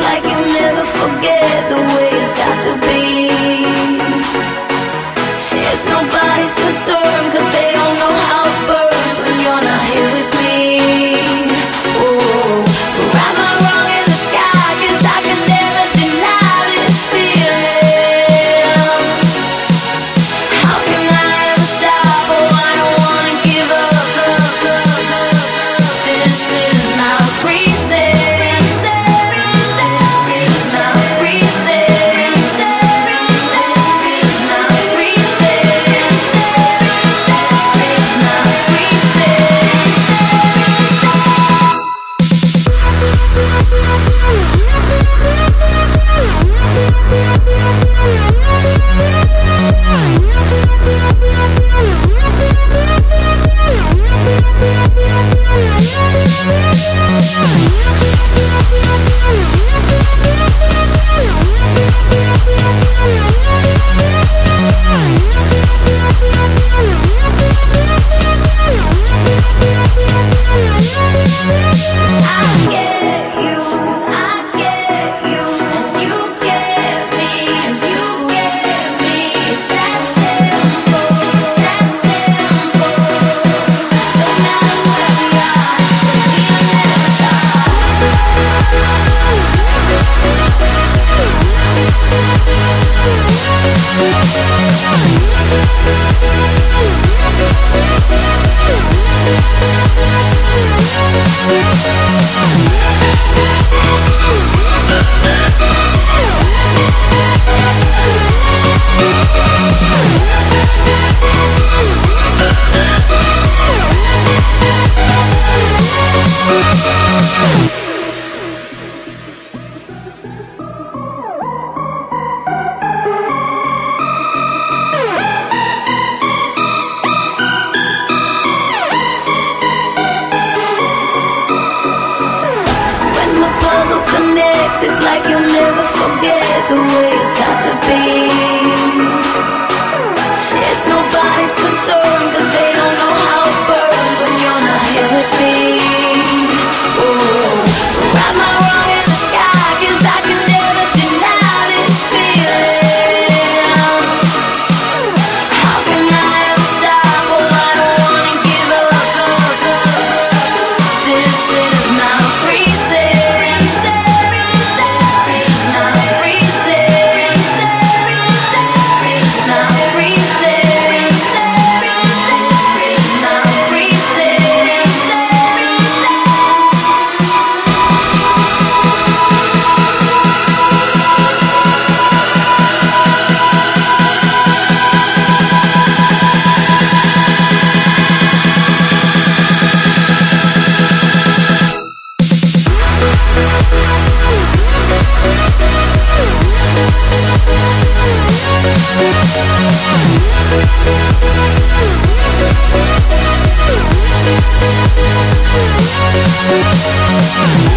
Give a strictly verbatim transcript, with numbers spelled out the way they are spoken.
like you never forget the way it's got to be. It's nobody's concern, cause they don't know how it burns when you're not here with me. Oh, so am I wrong in the sky, cause I can never deny this feeling. How can I ever stop? Oh, I don't wanna give up, up, up, up, up. This is my reason. It's like you'll never forget the way it's got to be. It's nobody's concern, cause they don't know how it burns when you're not here with me. Oh, so am I wrong in the sky, cause I can never deny this feeling. How can I ever stop? Oh, I don't wanna give up, up, up, up. This is my reason. We'll be right back.